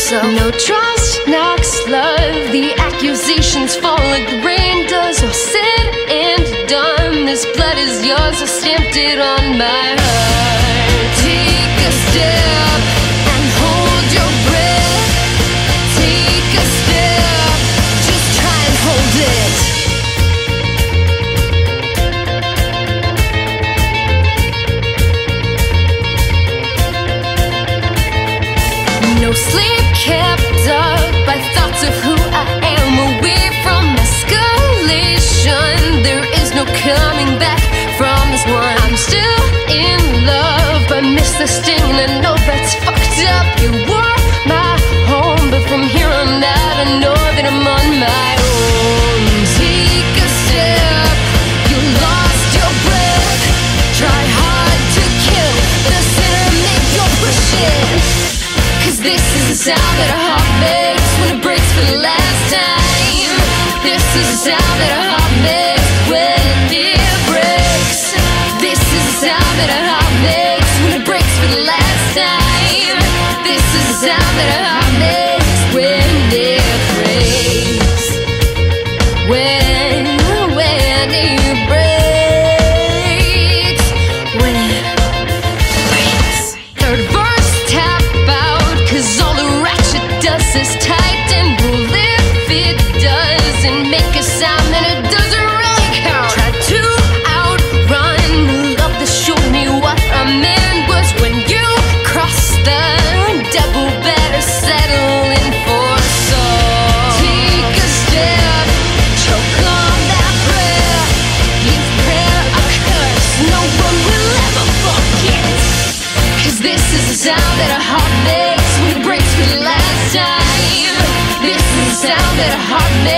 so. No trust, knocks love. The accusations fall like the rain does. All said and done, this blood is yours. I stamped it on my heart. Take a step and hold your breath. Take a step, just try and hold it. No sleep kept up by thoughts of who I am. Away from escalation, there is no coming back from this one. I'm still in love, but miss the sting, and I know that's fucked up. You were my home, but from here on out I know that I'm on my own. Take a step, you lost your breath. Try hard to kill the sinner, make your push it. Cause this is the sound that a heart makes when it breaks for the last time. This is the sound that a heart makes when it breaks. This is the sound that a heart makes when it breaks for the last time. This is the sound that a heart makes when it breaks. When it breaks. When it breaks. Third verse, tap out, cause all the ratchet does is tighten. Well, if it doesn't make a sound, then it doesn't really count. Try to outrun love that showed me what a man was. When you cross the devil, better settle in for some. Take a step, choke on that prayer. Give prayer a curse no one will ever forget. Cause this is the sound that a heart makes when it breaks for the last time. This is the sound that a heart makes